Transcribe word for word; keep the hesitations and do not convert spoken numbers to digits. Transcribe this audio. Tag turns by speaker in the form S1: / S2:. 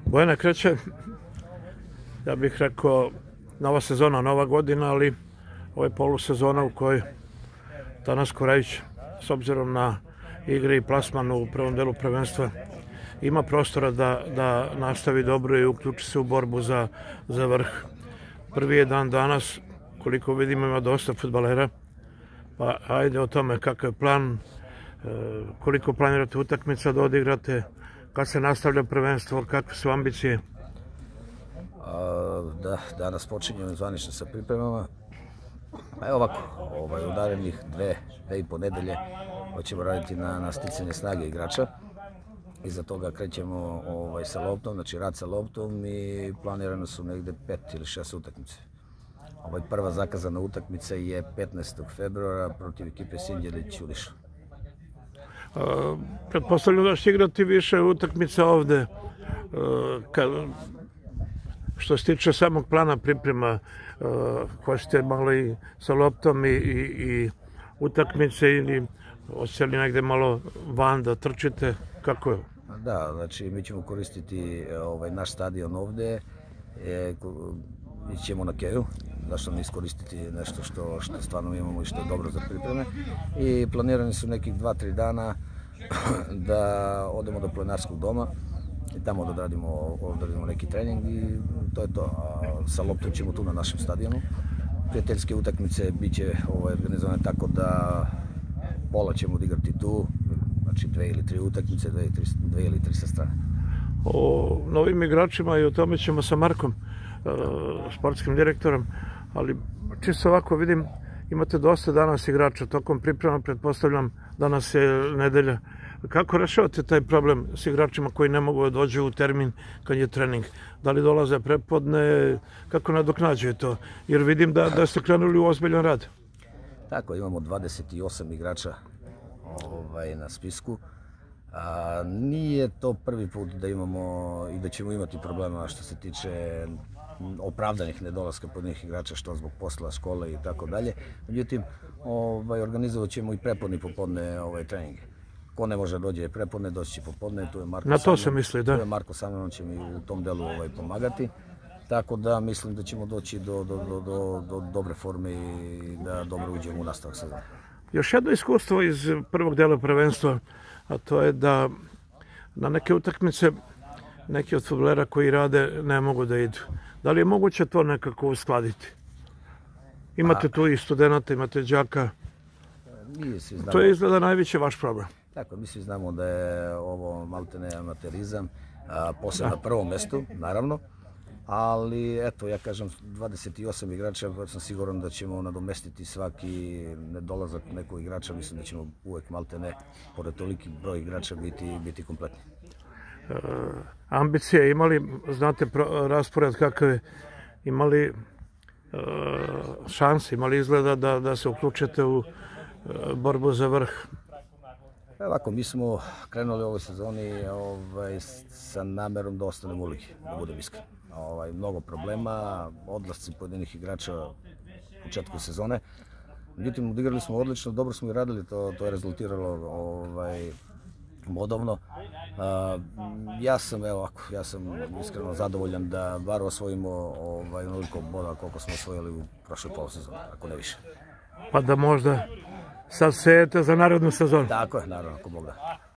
S1: Bojana, kreće, ja bih rekao, nova sezona, nova godina, ali ovo je polusezona u kojoj Tanas Korajić, s obzirom na igre i plasman u prvom delu prvenstva, ima prostora da, da nastavi dobro i uključi se u borbu za, za vrh. Prvi je dan danas, koliko vidimo ima dosta fudbalera, pa ajde o tome kakav je plan, koliko planirate utakmica da odigrate, kad se nastavlja prvenstvo, kakve su ambicije?
S2: Da, danas počinjemo zvanično sa pripremama. Evo ovako, ovaj, u narednih dve, dve i po nedelje hoćemo raditi na, na sticanje snage igrača. Iza toga krećemo ovaj, sa loptom, znači rad sa loptom i planirano su negde pet ili šest utakmice. Ovaj, prva zakazana utakmica je petnaestog februara protiv ekipe Sinđelić Uliša.
S1: Pretpostavljam da ćete igrati više utakmica ovde. Što se tiče samog plana priprema, hoćete malo i sa loptom i, i, i utakmice ili hoćete li negde malo van da trčite? Kako je?
S2: Da, znači mi ćemo koristiti ovaj, naš stadion ovde, e, ićemo na Keju, zašto ne iskoristiti nešto što, što stvarno imamo i što je dobro za pripreme. I planirani su nekih dva tri dana da odemo do Plenarskog doma i tamo da odradimo, odradimo neki trening i to je to. A sa loptom ćemo tu na našem stadionu. Prijateljske utakmice bit će ovaj, organizovane tako da pola ćemo odigrati tu, znači dve ili tri utakmice, dve, tri, dve ili tri sa strane.
S1: O novim igračima i o tome ćemo sa Markom, sportskim direktorom, ali čisto ovako vidim, imate dosta danas igrača, tokom priprema, pretpostavljam, danas je nedelja. Kako rešavate taj problem s igračima koji ne mogu da dođu u termin kad je trening? Da li dolaze prepodne? Kako nadoknađuje to? Jer vidim da, da ste krenuli u ozbiljan rad.
S2: Tako, imamo dvadeset osam igrača ovaj, na spisku. A, nije to prvi put da imamo i da ćemo imati problema što se tiče opravdanih nedolaska podnih igrača, što zbog posla, škole i tako dalje. Međutim, ovaj, organizovat ćemo i prepodne popodne ovaj, treninge. Ko ne može dođe prepodne, doći će popodne, tu je Marko.
S1: Na to se misli, da.
S2: Tu je Marko sa mnom, on će mi u tom delu ovaj, pomagati. Tako da mislim da ćemo doći do, do, do, do, do dobre forme i da dobro uđemo u nastavak sezona.
S1: Još jedno iskustvo iz prvog dela prvenstva, a to je da na neke utakmice neki od fudbalera koji rade ne mogu da idu. Da li je moguće to nekako uskladiti? Imate tu i studenta, imate đaka. To je izgleda najveći vaš problem.
S2: Tako, mi svi znamo da je ovo maltene amaterizam, posebno na prvom mestu, naravno. Ali, eto, ja kažem, dvadeset osam igrača, pa sam siguran da ćemo nadomestiti svaki nedolazak nekog igrača. Mislim da ćemo uvek maltene, pored toliki broj igrača, biti, biti kompletni.
S1: E, ambicije imali, znate raspored kakav je, imali e, šanse, imali izgleda da, da se uključite u e, borbu za vrh?
S2: Ovako, mi smo krenuli u ovoj sezoni ovaj, sa namerom da ostanemo u ligi, da budem iskren. Ovaj, mnogo problema, odlasci pojedinih igrača u početku sezone. Međutim, odigrali smo odlično, dobro smo i radili, to, to je rezultiralo ovaj, modovno. Uh, ja sam, evo ovako, ja sam iskreno zadovoljan da bar osvojimo ovaj, onoliko boda koliko smo osvojili u prošloj polusezoni, ako ne više.
S1: Pa da možda sad sejete za narednu sezonu.
S2: Tako je, naravno, ako Bog da.